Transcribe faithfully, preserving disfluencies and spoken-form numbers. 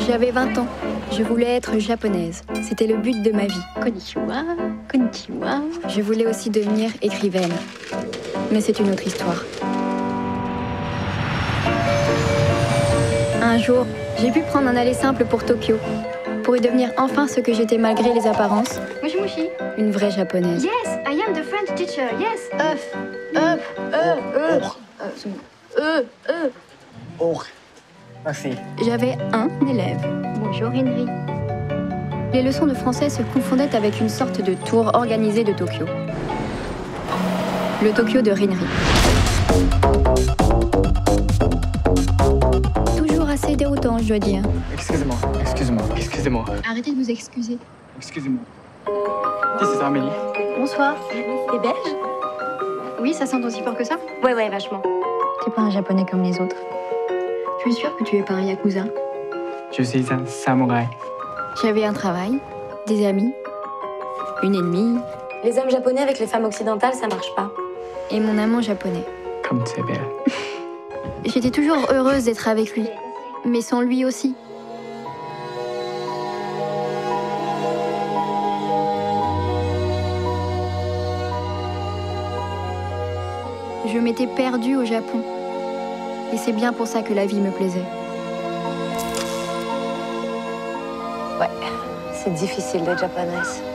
J'avais vingt ans. Je voulais être japonaise. C'était le but de ma vie. Konnichiwa, konnichiwa. Je voulais aussi devenir écrivaine. Mais c'est une autre histoire. Un jour, j'ai pu prendre un aller simple pour Tokyo, pour y devenir enfin ce que j'étais malgré les apparences. Mushi mushi. Une vraie japonaise. Yes, I am the French teacher. Yes. Œuf, œuf, œuf, œuf. Euh, euh. Oh, merci. J'avais un élève. Bonjour Henry. Les leçons de français se confondaient avec une sorte de tour organisé de Tokyo. Le Tokyo de Rinri. Toujours assez déroutant, je dois dire. Excusez-moi, excusez-moi, excusez-moi, Arrêtez de vous excuser. excusez-moi. This is Amélie. Bonsoir. T'es belge? Oui, ça sent aussi fort que ça? Ouais, ouais, vachement. T'es pas un japonais comme les autres. Tu es sûr que tu es pas un yakuza? Je suis un samouraï. J'avais un travail, des amis, une ennemie Les hommes japonais avec les femmes occidentales, ça marche pas. et mon amant japonais. Comme c'est belle. J'étais toujours heureuse d'être avec lui, mais sans lui aussi. Je m'étais perdue au Japon. Et c'est bien pour ça que la vie me plaisait. Ouais, c'est difficile d'être japonaise.